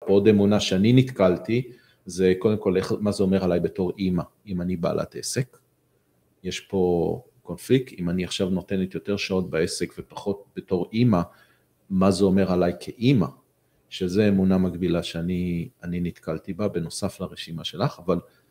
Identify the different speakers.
Speaker 1: ועוד אמונה שאני נתקלתי, זה קודם כל מה זה אומר עליי בתור אימא, אם אני בעלת עסק, יש פה קונפליקט, אם אני עכשיו נותנת יותר שעות בעסק ופחות בתור אימא, מה זה אומר עליי כאימא, שזה אמונה מקבילה שאני נתקלתי בה, בנוסף לרשימה שלך, אבל